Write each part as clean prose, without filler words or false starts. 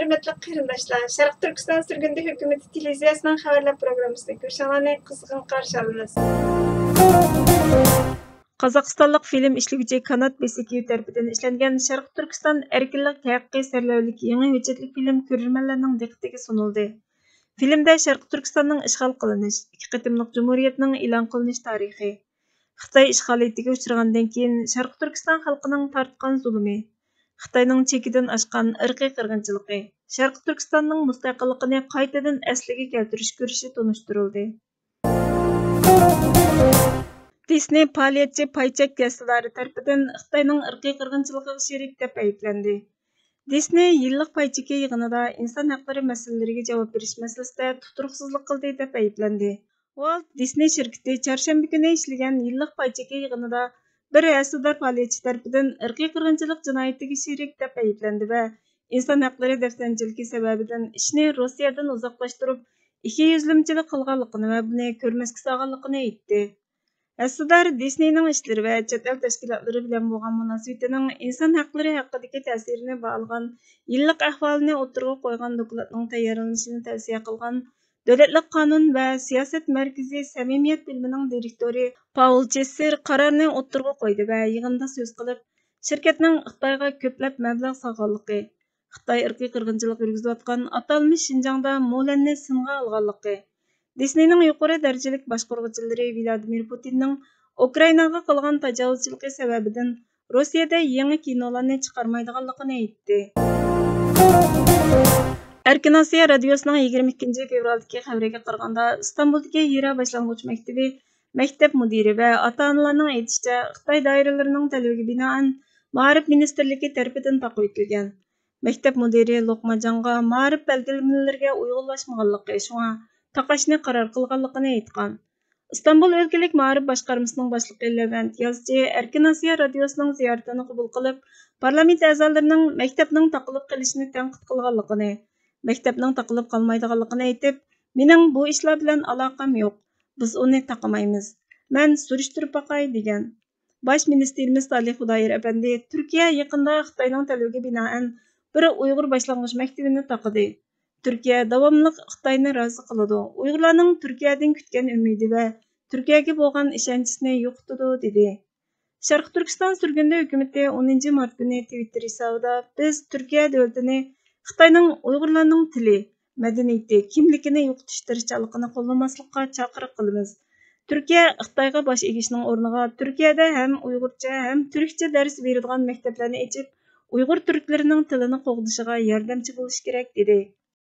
Hürmetli qarindoshlar, Sharq Turkiston Surgundi hukumati televiziyasining xabarlar programmasida ko'rishinglarni qizg'in qarshi olamiz. Qozog'istonlik film ishlovchi Kanat Besikiyev tarafidan ishlangan Sharq Turkiston erkinlik haqqi sarlavhalik yangi hujjatli film ko'rishmanlarning diqqatiga sunildi. Filmda Sharq Turkistonning ishg'ol qilinish, ikki qatimliq jumhuriyatning e'lon qilinish tarixi, Xitoy ishg'oliyatiga uchragandan keyin Sharq Turkiston xalqining tortgan zulmi, Xitoyning chekidan oshgan irqiy qirg'inchiligi, Sharq Turkistonning mustaqilligini qaytadan asliga keltirish ko'rishi tunishtirildi. Disney faoliyatchi paychak kassadori tarafidan Xitoyning irqiy qirg'inchiligiga sherik deb ayblandi. Disney yillik paychaki yig'inida inson haqlari masalalariga javob berish masalasida tuturuqsizlik qildi deb ayblandi. Walt Disney shirkati chorshanba kuni ishlagan yillik paychaki yig'inida bir hassador faoliyatchi tarafidan irqiy qirg'inchilik jinoyatiga sherik deb ayblandi va inson haqlari dafsanchiligi sababidan ishni Rossiyadan uzoqlashtirib, ikkiyuzlimchilik qilganligini va buni ko'rmasga solganligini aytdi. Hassador Disneyning ishlari va chet el tashkilotlari bilan bo'lgan munosabatining inson haqlari haqidagi ta'sirini bog'lagan yillik ahvolini o'tirg'a qo'ygan dokladning tayyorlanishini tavsiya qilgan Davlatlik qonun va siyosat markazi samimiyat bilimining direktori Paul Chesser qarorni o'tirg'a qo'ydi va yig'inda so'z qilib, shirkatning Xitoyga ko'plab mablag' solganligi, Xitoy irqiy qirg'inchilik yurgizayotgan atalmish Shinjongda mo'lanni singa olganligi, Disneyning yuqori darajalik boshqaruvchilari Vladimir Putinning Ukrainaga qilgan tajovuzchiligi sababidan Rossiyada yangi kinolarni chiqarmaydiganligini aytdi. Erkin Osiyo radiosining 22 fevraldagi xabariga qaraganda, İstanbuldagi Hira boshlang'ich maktabi maktab mudiri va ota-onalarning aytishicha, Xitoy doiralarining talabiga binoan Ma'rif ministrligi tarafidan taqib etilgan. Maktab mudiri Luqmajonga ma'rif belgilamalariga uyg'unlashmaganligi, shunga taqashni qaror qilganligini aytgan. İstanbul o'lkalik ma'rif boshqarmasining boshlig'i Levent Yazchi Erkin Osiyo radiosining ziyoratini qabul qilib, parlament a'zolarining maktabning taqilib qilishini tanqid qilganligini, maktabning taqilib qolmaydiganligini aytib, "Mening bu ishlar bilan aloqam yo'q. Biz uni taqamaymiz. Men surishtirib boqay" degan. Bosh ministerimiz Salih Xudoyer apandi Turkiya yaqinda Xitoyning talabiga binoan bir Uyg'ur boshlang'ich maktabini taqidi. Turkiya davomli Xitoyni rozi qiladi. Uyg'urlarning Turkiyadan kutgan umidi va Turkiyaga bo'lgan ishonchisini yo'qotadi dedi. Sharq Turkiston Surgundi hukumati 10 mart kuni Twitter hisobida biz Turkiya davlatini Xitoyning Uyg'urlarning tili, madaniyati, kimligini yo'qotish tirishchiligini qo'llamaslikka chaqiriq qilamiz. Turkiya Xitoyga bosh egishning o'rniga Turkiyada ham Uyg'urcha ham turkcha dars beradigan maktablarni ochib, Uyg'ur turklarining tilini qo'g'dishiga yordamchi bo'lish kerak dedi.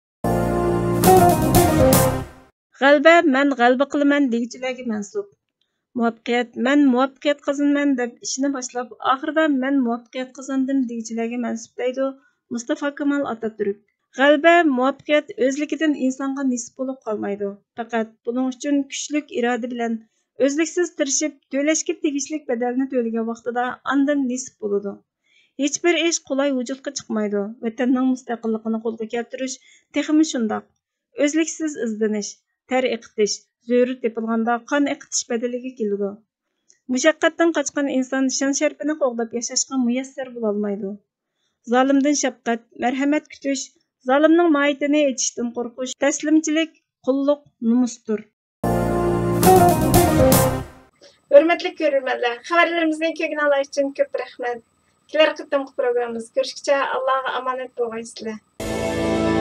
G'alba men g'alba qilaman degichilarga mansub. Muvaffaqiyat men muvaffaqiyat qozonaman deb ishini boshlab, oxirida men muvaffaqiyat qozondim degichilarga mansub deydi Mustafa Kemal Atatürk. G'alba, muvaffaqiyat o'zligidan insonga nisb bo'lib qolmaydi. Faqat buning uchun kuchlik iroda bilan o'zliksiz tirishib, to'lashga tegishli badalni to'lagan vaqtida ondan nisb bo'ladi. Hech bir ish qulay vujudga chiqmaydi. Vatanning mustaqilligini qo'lga keltirish texmi shundoq. O'zliksiz izdanish, ter eqitish, zo'ri tepilganda qon eqitish badaliga keladi. Mushaqqatdan qochgan inson shon-sharafini qo'g'dab yashashga muyassar bo'la olmaydi. Zolimdan shafqat, marhamat kutish, zolimning mohiyatini aytishdan qo'rqish, taslimchilik, qulluq, nomusdir. Hurmatli ko'ruvchilar, xabarlarimizni ko'rganlar uchun ko'p rahmat. Kelar qitimli programmamiz ko'rishguncha Allohga omonat bo'linglar.